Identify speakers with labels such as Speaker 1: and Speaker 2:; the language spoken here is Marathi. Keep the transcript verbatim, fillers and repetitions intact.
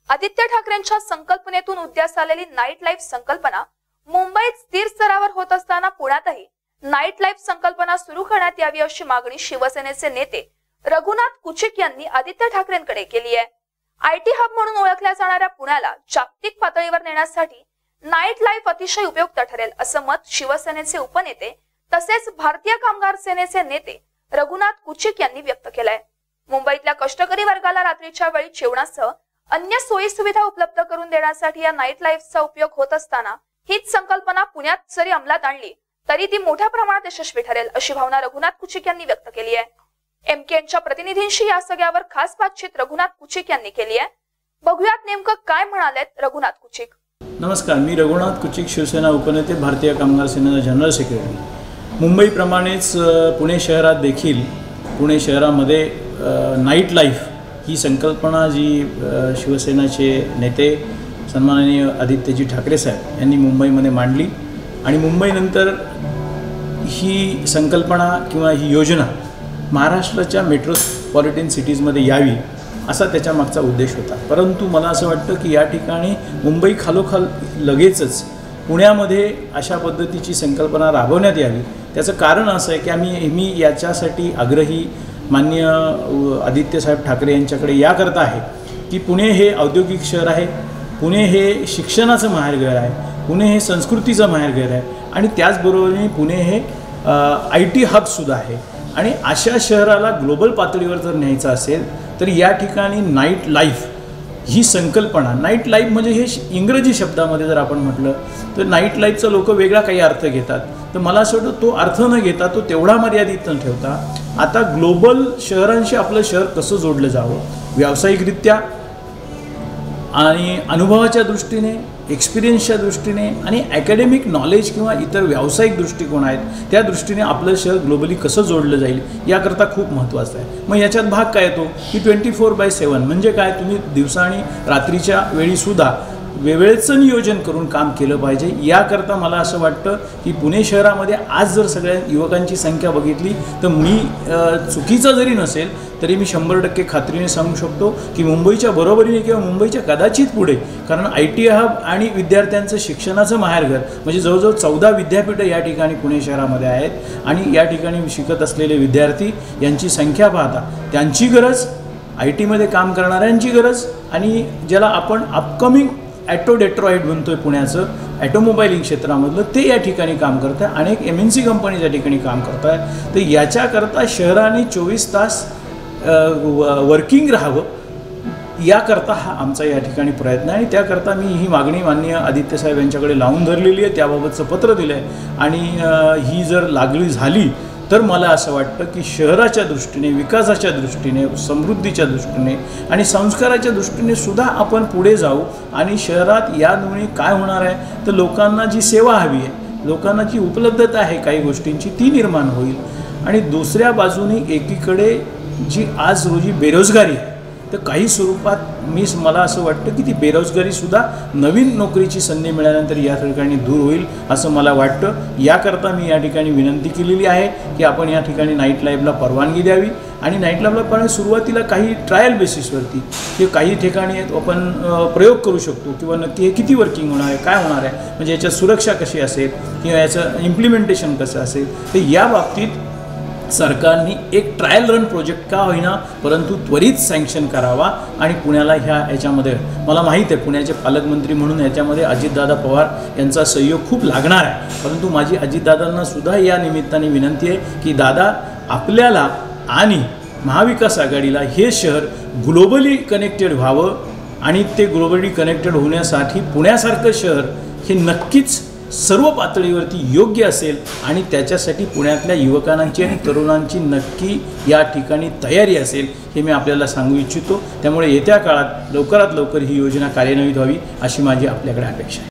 Speaker 1: आदित्य ठाकरेंच्या संकल्पनेतून उदयास आलेली नाईट लाईफ संकल्पना मुंबईत स्थिर स्तरावर होत असताना पुण्यातही नाईट लाईफ संकल्पना सुरू करण्यात यावी अशी मागणी शिवसेनेचे नेते रघुनाथ कुचिक यांनी आदित्य ठाकरेंकडे केली आहे। आयटी हब म्हणून ओळखल्या जाणाऱ्या पुण्याला जागतिक पातळीवर नेण्यासाठी नाईट लाईफ अतिशय उपयुक्त ठरेल असं मत शिवसेनेचे उपनेते तसेच भारतीय कामगार सेनेचे नेते रघुनाथ कुचिक यांनी व्यक्त केलंय। मुंबईतल्या कष्टकरी वर्गाला रात्रीच्या वेळी जेवणासह अन्य सोयी सुविधा उपलब्ध करून देण्यासाठी या नाईट लाईफचा उपयोग होत असताना हीच संकल्पना पुण्यात जरी अंमलात आणली तरी ती मोठ्या प्रमाणात यशस्वी ठरेल अशी भावना रघुनाथ कुचिक यांनी व्यक्त केली आहे। एमकेएनच्या प्रतिनिधींशी या सगळ्यावर खास बातचीत रघुनाथ कुचिक यांनी केली आहे। बघूयात नेमकं काय म्हणालेत रघुनाथ कुचिक।
Speaker 2: नमस्कार, मी रघुनाथ कुचिक, शिवसेना उपनेते, भारतीय कामगार सेनेचा जनरल सेक्रेटरी। मुंबईप्रमाणेच पुणे शहरात देखील पुणे शहरामध्ये नाईट लाईफ ही संकल्पना जी शिवसेनेचे नेते सन्माननीय आदित्यजी ठाकरे साहेब यांनी मुंबईमध्ये मांडली आणि मुंबईनंतर ही संकल्पना किंवा ही योजना महाराष्ट्राच्या मेट्रोपॉलिटन सिटीजमध्ये यावी असा त्याच्या मागचा उद्देश होता। परंतु मला असं वाटतं की या ठिकाणी मुंबई खालोखाल लगेचच पुण्यामध्ये अशा पद्धतीची संकल्पना राबवण्यात यावी। त्याचं कारण असं आहे की आम्ही मी याच्यासाठी आग्रही माननीय आदित्य साहेब ठाकरे यांच्याकडे याकरता आहे की पुणे हे औद्योगिक शहर आहे, पुणे हे शिक्षणाचं माहेरघर आहे, पुणे हे संस्कृतीचं माहेरघर आहे आणि त्याचबरोबरीने पुणे हे आय टी हबसुद्धा आहे आणि अशा शहराला ग्लोबल पातळीवर जर न्यायचं असेल तर या ठिकाणी नाईट लाईफ ही संकल्पना, नाईट लाईफ म्हणजे हे इंग्रजी शब्दामध्ये जर आपण म्हटलं तर नाईट लाईफचा लोक वेगळा काही अर्थ घेतात, तर मला असं वाटतं तो अर्थ न घेता तो तेवढा मर्यादित न ठेवता आता ग्लोबल शहरांशी आपलं शहर कसं जोडलं जावं, व्यावसायिकरित्या आणि अनुभवाच्या दृष्टीने, एक्सपिरियन्सच्या दृष्टीने आणि ॲकॅडमिक नॉलेज किंवा इतर व्यावसायिक दृष्टिकोन आहेत त्या दृष्टीने आपलं शहर ग्लोबली कसं जोडलं जाईल याकरता खूप महत्त्वाचं आहे। मग याच्यात भाग काय येतो की ट्वेंटी फोर बाय सेवन म्हणजे काय, तुम्ही दिवसा आणि रात्रीच्या वेळीसुद्धा वेळेचं नियोजन करून काम केलं पाहिजे। याकरता मला असं वाटतं की पुणे शहरामध्ये आज जर सगळ्या युवकांची संख्या बघितली तर मी चुकीचं जरी नसेल तरी मी शंभर टक्के खात्रीने सांगू शकतो की मुंबईच्या बरोबरीने किंवा मुंबईच्या कदाचित पुढे, कारण आय टी हब आणि विद्यार्थ्यांचं शिक्षणाचं माहेरघर म्हणजे जवळजवळ चौदा विद्यापीठं या ठिकाणी पुणे शहरामध्ये आहेत आणि या ठिकाणी शिकत असलेले विद्यार्थी यांची संख्या पाहता त्यांची गरज, आय टीमध्ये काम करणाऱ्यांची गरज आणि ज्याला आपण अपकमिंग ॲटो डेट्रॉइड म्हणतोय पुण्याचं ॲटोमोबाईलिंग क्षेत्रामधलं ते या ठिकाणी काम करत आहे, अनेक एम एन सी कंपनी या ठिकाणी काम करत आहे। तर याच्याकरता शहराने चोवीस तास वर्किंग राहावं याकरता हा आमचा या ठिकाणी प्रयत्न आहे आणि त्याकरता मी ही मागणी माननीय आदित्य साहेब यांच्याकडे लावून धरलेली आहे, त्याबाबतचं पत्र दिलं आहे आणि ही जर लागली झाली तर मला असं वाटतं की शहराच्या दृष्टीने, विकासाच्या दृष्टीने, समृद्धीच्या दृष्टीने आणि संस्काराच्या दृष्टीने सुद्धा आपण पुढे जाऊ आणि शहरात यामुळे काय होणार आहे तर लोकांना जी सेवा हवी आहे, लोकांना जी उपलब्धता आहे काही गोष्टींची ती निर्माण होईल आणि दुसऱ्या बाजूने एकीकडे जी आज रोजी बेरोजगारी आहे तर काही स्वरूपात मी मला असं वाटतं की ती बेरोजगारीसुद्धा नवीन नोकरीची संधी मिळाल्यानंतर या ठिकाणी दूर होईल असं मला वाटतं। याकरता मी या ठिकाणी विनंती केलेली आहे की आपण या ठिकाणी नाईट लाईफला परवानगी द्यावी आणि नाईट लाईफला पण सुरुवातीला काही ट्रायल बेसिसवरती की काही ठिकाणी आपण प्रयोग करू शकतो किंवा नक्की हे किती वर्किंग होणार आहे, काय होणार आहे, म्हणजे याच्यात सुरक्षा कशी असेल किंवा याचं इम्प्लिमेंटेशन कसं असेल, तर या बाबतीत सरकारने एक ट्रायल रन प्रोजेक्ट का होईना परंतु त्वरित सँक्शन करावा आणि पुण्याला ह्या याच्यामध्ये मला माहीत आहे पुण्याचे पालकमंत्री म्हणून याच्यामध्ये अजितदादा पवार यांचा सहयोग खूप लागणार आहे, परंतु माझी अजितदादांना सुद्धा या निमित्ताने विनंती आहे की दादा आपल्याला आणि महाविकास आघाडीला हे शहर ग्लोबली कनेक्टेड व्हावं आणि ते ग्लोबली कनेक्टेड होण्यासाठी पुण्यासारखं शहर हे नक्कीच सर्व पातळीवरती योग्य असेल आणि त्याच्यासाठी पुण्यातल्या युवकांची आणि तरुणांची नक्की या ठिकाणी तयारी असेल हे मी आपल्याला सांगू इच्छितो। त्यामुळे येत्या काळात लवकरात लवकर ही योजना कार्यान्वित व्हावी अशी माझी आपल्याकडे अपेक्षा आहे।